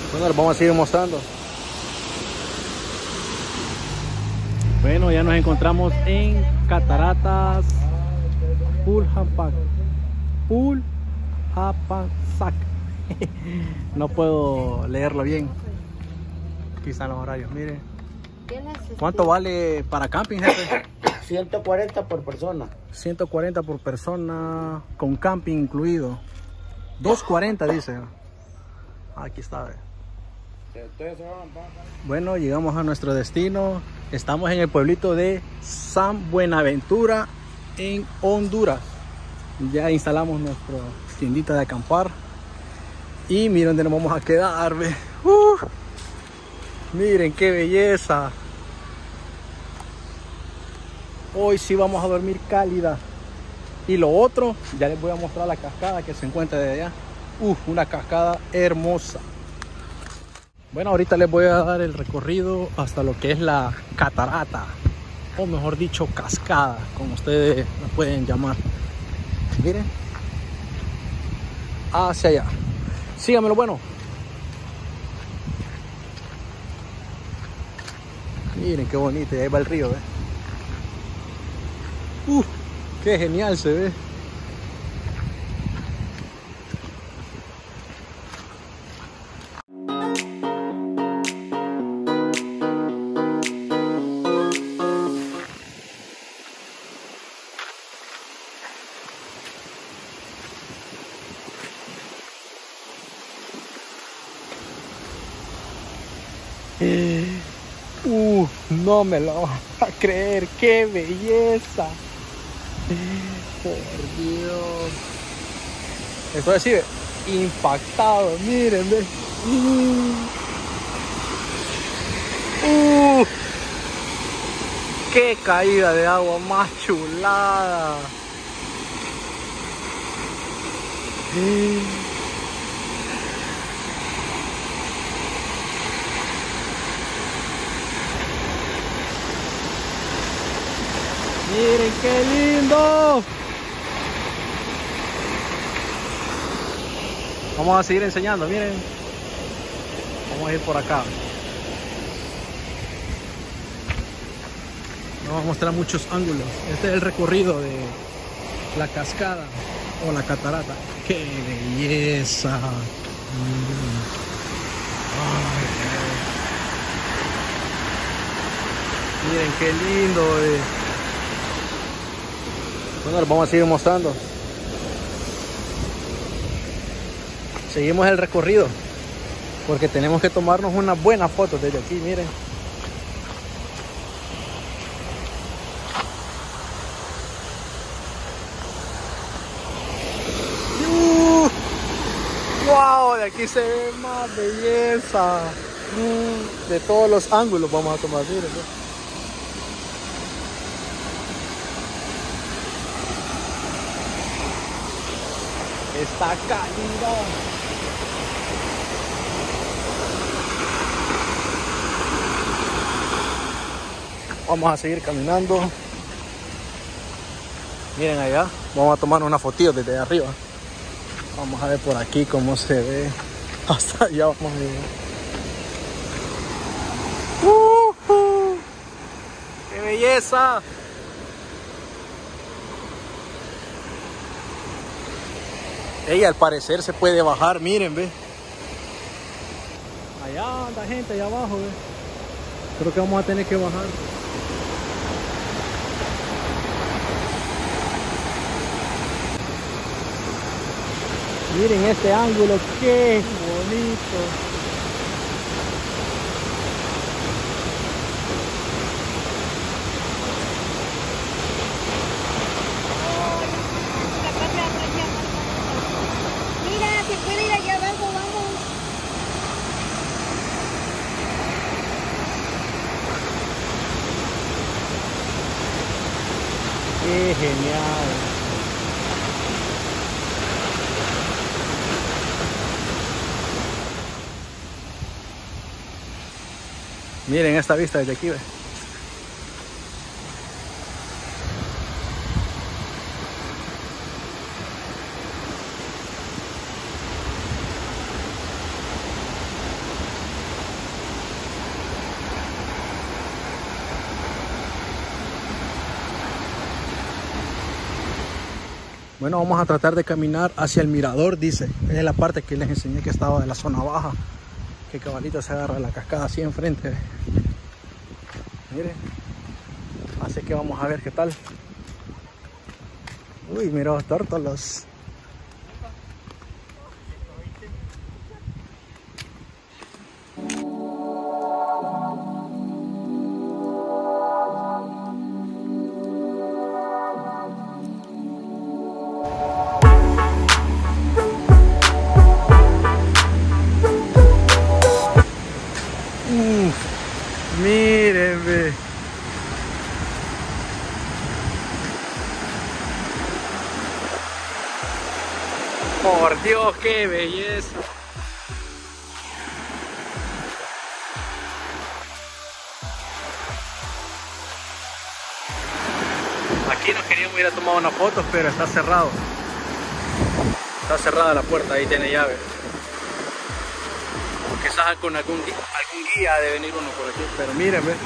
Bueno, les vamos a seguir mostrando. Bueno, ya nos encontramos en Cataratas Pulhapac. No puedo leerlo bien. Aquí están los horarios, miren. ¿Cuánto vale para camping, jefe? 140 por persona. 140 por persona, con camping incluido. 240 dice. Aquí está. Bueno, llegamos a nuestro destino. Estamos en el pueblito de San Buenaventura, en Honduras. Ya instalamos nuestra tiendita de acampar. Y miren dónde nos vamos a quedar. Miren qué belleza. Hoy sí vamos a dormir cálida. Y lo otro, ya les voy a mostrar la cascada que se encuentra de allá. Una cascada hermosa. Bueno, ahorita les voy a dar el recorrido hasta lo que es la catarata, o mejor dicho, cascada, como ustedes la pueden llamar. Miren, hacia allá. Síganmelo, bueno. Miren qué bonito, y ahí va el río, qué genial se ve. No me lo vas a creer, qué belleza. Por Dios. Estoy así, impactado, miren, ve. Qué caída de agua más chulada. Miren qué lindo. Vamos a seguir enseñando, miren. Vamos a ir por acá. Nos vamos a mostrar muchos ángulos. Este es el recorrido de la cascada o la catarata. ¡Qué belleza! Miren qué lindo. Bueno, les vamos a seguir mostrando. Seguimos el recorrido porque tenemos que tomarnos unas buenas fotos desde aquí, miren. ¡Wow! De aquí se ve más belleza. De todos los ángulos vamos a tomar, miren. Está cálido. Vamos a seguir caminando. Miren allá. Vamos a tomar una fotito desde arriba. Vamos a ver por aquí cómo se ve. Hasta allá vamos a ir. ¡Qué belleza! Ey, al parecer se puede bajar, miren, ve. Allá anda gente, allá abajo, ve. Creo que vamos a tener que bajar. Miren este ángulo, qué bonito. Qué genial. Miren esta vista desde aquí, ve. Bueno, vamos a tratar de caminar hacia el mirador, dice. Es la parte que les enseñé que estaba de la zona baja. Que cabalito se agarra la cascada así enfrente. Miren. Así que vamos a ver qué tal. Uy, mira los tórtolos. Miren, ve. Por Dios, qué belleza. Aquí nos queríamos ir a tomar unas fotos, pero está cerrado. Está cerrada la puerta, ahí tiene llave. Quizás con algún guía ha de venir uno por aquí, pero miren, ve.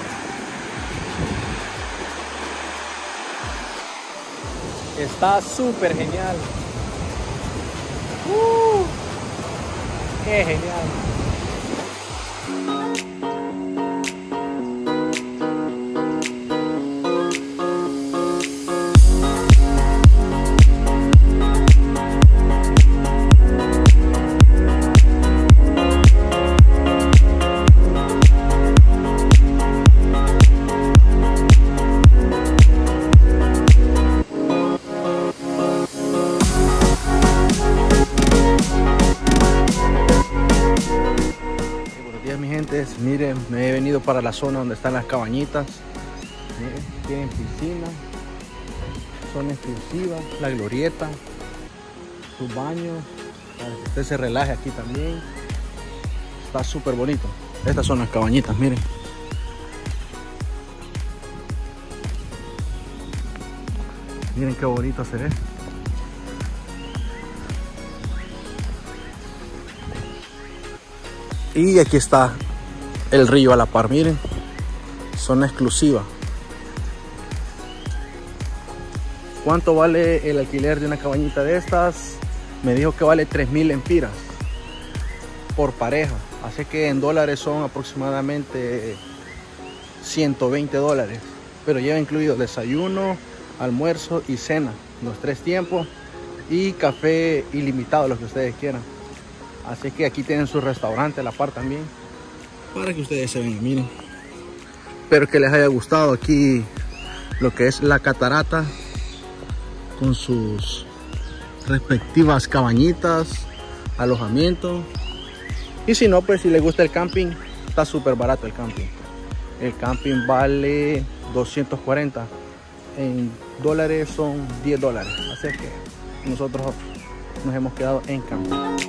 Está súper genial. ¡Qué genial! Miren, me he venido para la zona donde están las cabañitas. Miren, tienen piscina, zona exclusiva, la glorieta, sus baños, para que usted se relaje aquí también. Está súper bonito. Estas son las cabañitas, miren. Miren qué bonito se ve. Y aquí está el río a la par, miren, zona exclusiva. ¿Cuánto vale el alquiler de una cabañita de estas? Me dijo que vale 3.000 lempiras por pareja, así que en dólares son aproximadamente 120 dólares, pero lleva incluido desayuno, almuerzo y cena, los 3 tiempos, y café ilimitado, lo que ustedes quieran. Así que aquí tienen su restaurante a la par también, para que ustedes se vengan, miren. Espero que les haya gustado aquí lo que es la catarata con sus respectivas cabañitas, alojamiento. Y si no, pues si les gusta el camping, está súper barato el camping. El camping vale 240, en dólares son 10 dólares. Así que nosotros nos hemos quedado en camping.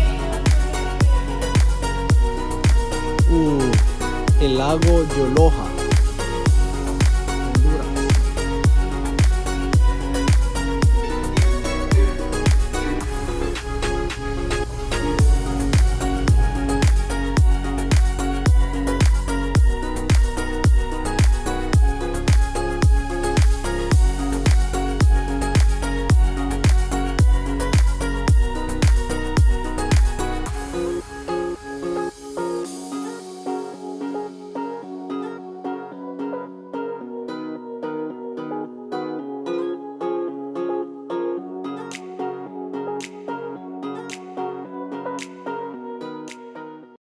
El lago Yoloja.